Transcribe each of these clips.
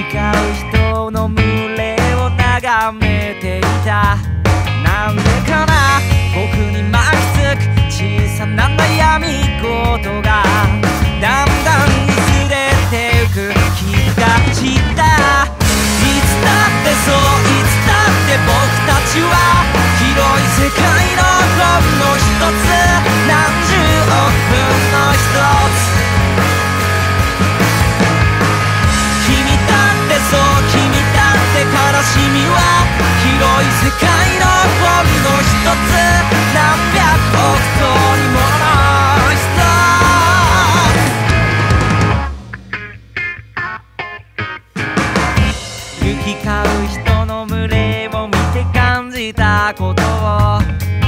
交う人の群れを眺めていた。なんでかな、僕に巻きつく小さな悩み事がだんだん薄れてゆく気がした。いつだってそう、いつだって僕たちは広い世界のほんの一つ、何十億分の一つ。君だってそう、君だって悲しみは広い世界のほんの一つ、何百億個にもの一つ。行き交う人の群れを見て感じたことを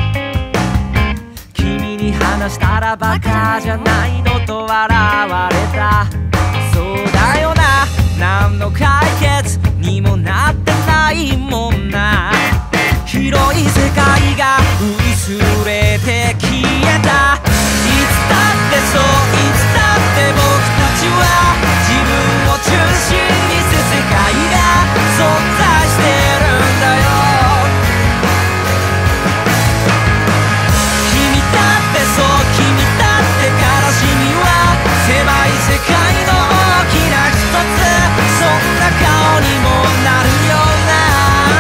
君に話したらバカじゃないのと笑われた。そうだよな、何の解決にもなってないもんな。広い世界が薄れて消えた。いつだってそう、いつだって僕たちは自分を中心にする世界が存在してるんだよ。君だってそう、君だって悲しみは狭い世界の大きな一つ、そんな顔にもなるような。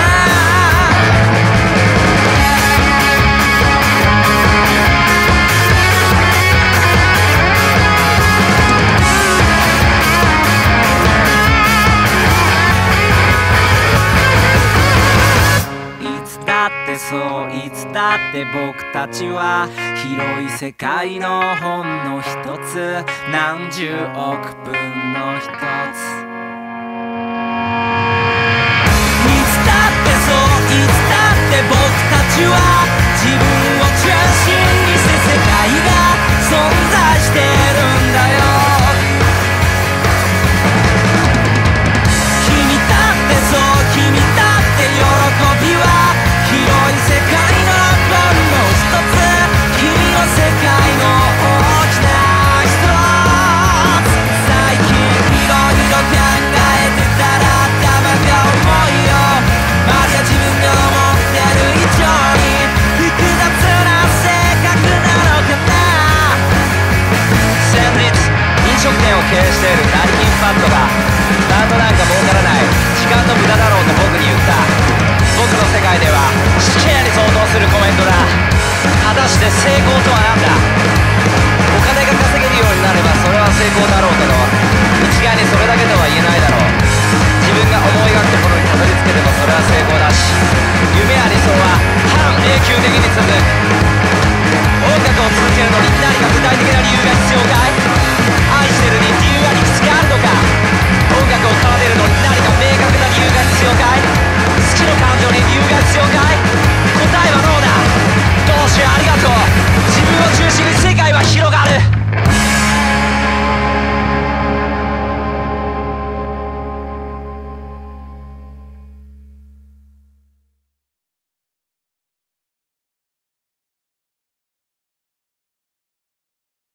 そう、いつだって僕たちは広い世界のほんの一つ、何十億分の一つ。いつだってそう、いつだって僕たちは自分を中心にして世界が存在してるんだよ。君だってそう、君だって喜びは広い世界のほんの一つ、君の世界の大きな一つ。最近いろいろ考えてたら頭が重いよ。まだ自分が思ってる以上に複雑な性格なのかな。先日飲食店を経営している成金ファンドがバンドなんか儲からない、時間の無駄だろうと僕に言った。僕の世界では死刑に相当するコメントだ。果たして成功とは何だ。